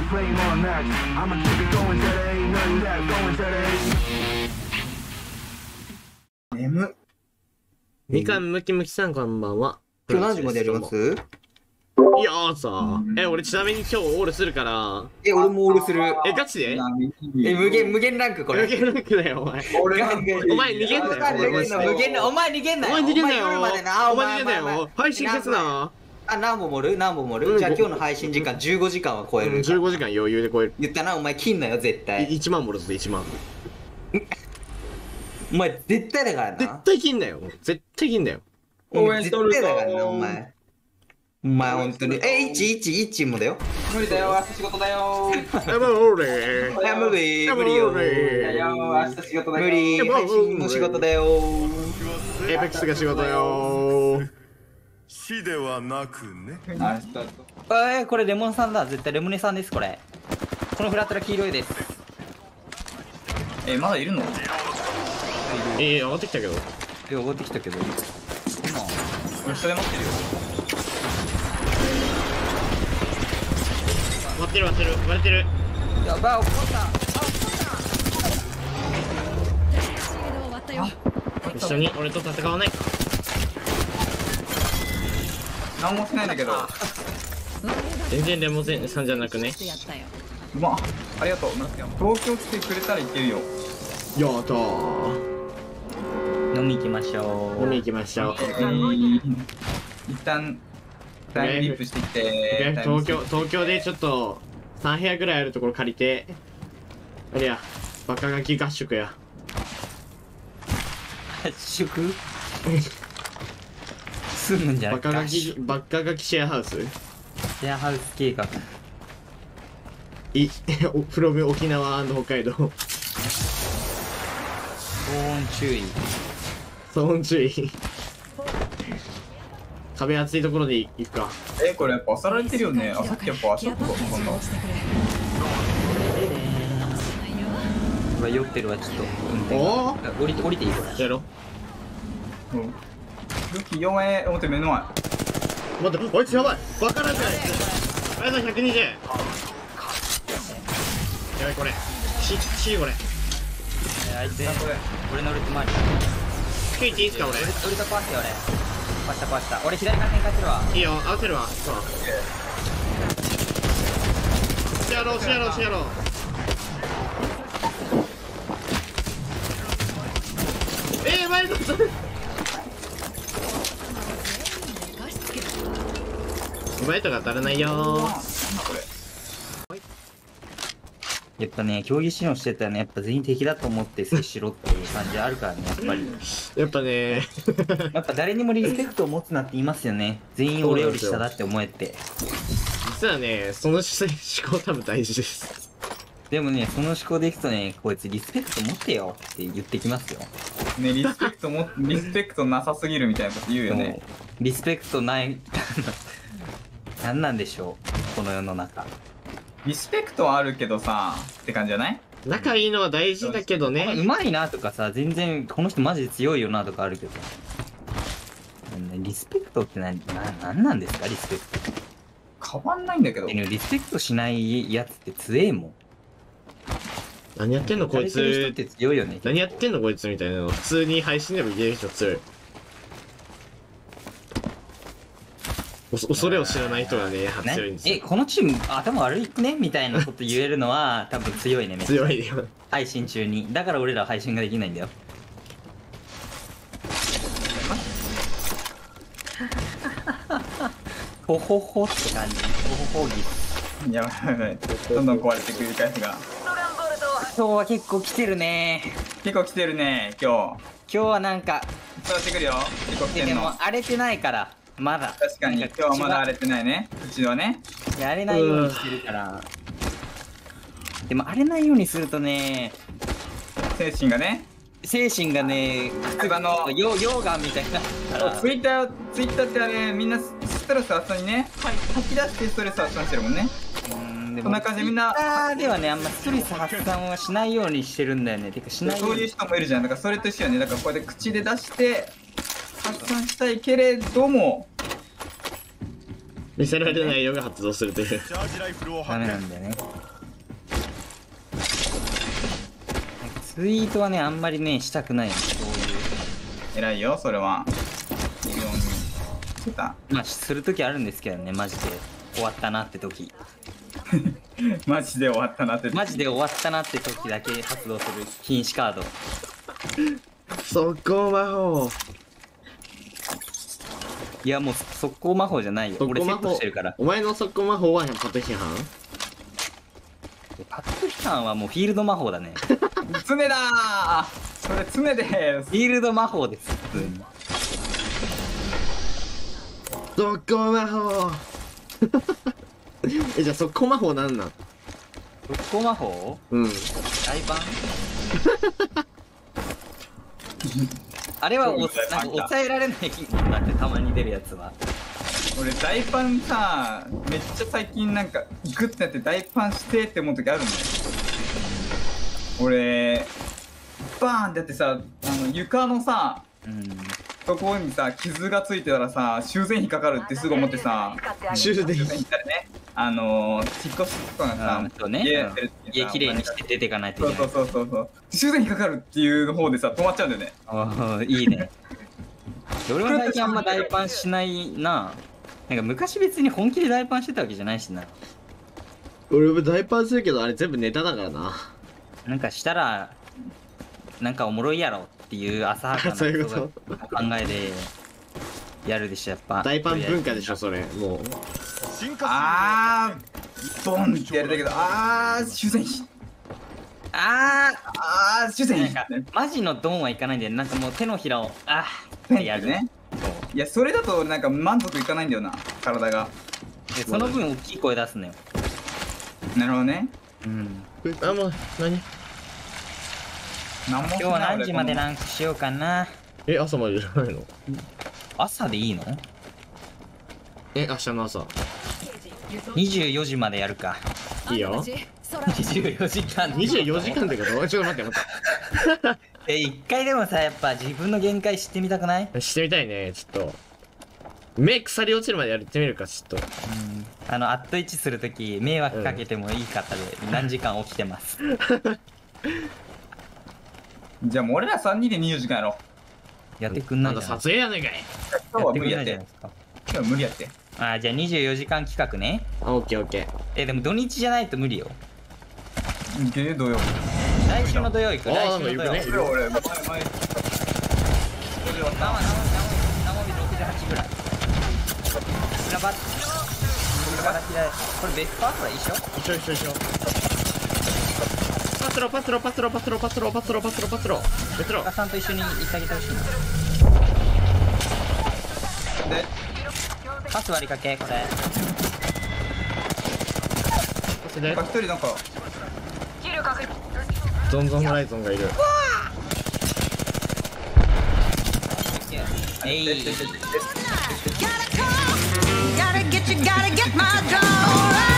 眠。 みかんむきむきさんこんばんは。 今日何時までやります？ いやーさ、俺ちなみに今日オールするから。 俺もオールする。 ガチで？ 無限ランクこれ。 無限ランクだよ、お前。お前逃げんなよ。 お前逃げんなよ。 お前逃げんなよ。 お前逃げんなよ。配信消すな。 何本盛る？じゃあ今日の配信時間15時間は超える。 15時間余裕で超える。 言ったな、お前切んなよ、絶対。 1万盛るぞ、1万。 お前絶対だからな。 絶対切んなよ。絶対切んなよ。 絶対だからな、お前。お前ほんとに。111もだよ。 無理だよ、明日仕事だよ。 無理よ。 明日仕事だよ。 無理。配信も仕事だよ。 エイペックスが仕事よ。 死ではなくね。 これレモンさんだ。絶対レモネさんです、これ。このフラットラ黄色いです。まだいるの？ 上がってきたけど。 上がってきたけど。今、下で待ってるよ。 割ってる。 やばい、怒った。 一緒に俺と戦わないか。 何もしないんだけど。 全然レモンさんじゃなくね。 うまっ、ありがとう。東京来てくれたらいけるよ。 やったー。 飲み行きましょう。一旦タイムリープしてきて。 東京でちょっと3部屋ぐらいあるところ借りて、あれや、バカガキ合宿や。 合宿住むんじゃない？ バカガキシェアハウス？ シェアハウス計画。 from 沖縄&北海道。 騒音注意。 壁厚いところで行くか。 これやっぱ漁られてるよね。さっきやっぱあそここんな。酔ってるわ、ちょっと運転。降りていい？ やろ。 武器4円表目の前。 待って、こいつやばい。バカなんじゃない。あやさん120。やばい、これ。これ。 あいつ俺乗ると前に。 スケーチいいっすか、俺。 俺と壊して俺。壊した。俺左から展開するわ。 いいよ、合わせるわ。そう。しやろう。前のお前とか当たらないよやっぱね、競技指導してたらね、やっぱ全員敵だと思って接しろっていう感じあるからね、やっぱり。 やっぱねやっぱ誰にもリスペクトを持つなって言いますよね。全員俺より下だって思えて。 実はね、その思考多分大事です。 でもね、その思考でいくとね、こいつリスペクト持ってよって言ってきますよ。ね、リスペクトなさすぎるみたいなこと言うよね。リスペクトない、何なんでしょう、この世の中。リスペクトはあるけどさ、って感じじゃない？ 仲いいのは大事だけどね。 うまいなとかさ、全然この人マジで強いよなとかあるけど。リスペクトって何なんですか、リスペクト。変わんないんだけど。リスペクトしないやつって強えもん。 何やってんのこいつ。 強いよね。 何やってんのこいつみたいなの。普通に配信でも言える人強い。恐れを知らない人がね、強いんですよ。 このチーム頭悪いねみたいなこと言えるのは多分強いね。 強いよ。 配信中に。だから俺らは配信ができないんだよ。ほほほって感じ。ほほほぎ。やばい。どんどん壊れてくる回数が。今日は結構来てるね。今日はなんか伝わってくるよ。結構来てるの。でも荒れてないからまだ。確かに今日はまだ荒れてないね。うちはね。荒れないようにしてるから。でも荒れないようにするとね、精神がね、靴場の溶岩みたいになったら。ツイッターってあれみんなストレス発散にね、吐き出してストレス発散してるもんね。こんな感じでみんなではね、あんまストレス発散はしないようにしてるんだよね。てかしないように。そういう人もいるじゃん。だからそれと一緒よね。だからこうやって口で出して発散したいけれども見せられないよが発動するという。 チャージライフルをダ発見。 メなんだよね。ツイートはね、あんまりね、したくないの。そういう。偉いよ、それは。いいようにしてた。まあ、するときあるんですけどね、マジで。終わったなって時。マジで終わったなって時。マジで終わったなって時だけ発動する禁止カード。 速攻魔法。 いや、もう速攻魔法じゃないよ。俺セットしてるから。 お前の速攻魔法はパッド批判？ パッド批判はもうフィールド魔法だね。常だー、それ常です。フィールド魔法です。 速攻魔法。じゃあ速攻魔法なんなん？ 速攻魔法？ うん。 大パン？あれはなんか抑えられないもんだって、たまに出るやつは。俺大パンさ、めっちゃ最近なんかグッてやって大パンしてって思う時あるんだよ。俺バーンってやってさ、床のさ、そこにさ傷がついてたらさ、修繕費かかるってすぐ思ってさ、 修繕費ってね、引っ越しとかがさ、家きれいにして出ていかないといけない。そう修繕費かかるっていう方でさ止まっちゃうんだよね。ああ、いいね。俺は最近あんま大パンしないな。なんか昔別に本気で大パンしてたわけじゃないしな。 俺も大パンするけど、あれ全部ネタだからな。なんかしたらなんかおもろいやろっていう浅はかな考えでやるでしょ。やっぱ大パン文化でしょそれ。もうあーボンってやるだけど、あー修繕費、修繕費、マジのドンはいかないんだよ。なんかもう手のひらをってやるね。いや、それだとなんか満足いかないんだよな、体が。その分大きい声出すのよ。なるほどね。うん。 もう何？ 今日は何時までランクしようかな。 朝までじゃないの？ 朝でいいの？ 明日の朝。 24時までやるか。 いいよ。 24時間。 24時間ってこと？ちょっと待って。 一回でもさ、やっぱ自分の限界知ってみたくない？ 知ってみたいね。ちょっと目腐り落ちるまでやってみるか。ちょっとアットイチするとき迷惑かけてもいい方で何時間起きてます。じゃあもう俺ら3人で24時間やろう。やってくんないじゃん。 撮影やねんかい。 今日は無理やって。今日は無理やって。じゃあ24時間企画ね。 オッケーオッケー。でも土日じゃないと無理よ。土曜日。来週の土曜行く。来週の土曜。俺前。生身68ぐらい。これベスパースは一緒？ パスロさんと一緒に行ってあげてほしいな。でパス割りかけ、これ一人なんかゾンホライゾンがいる。 えい。 Gotta get my dough.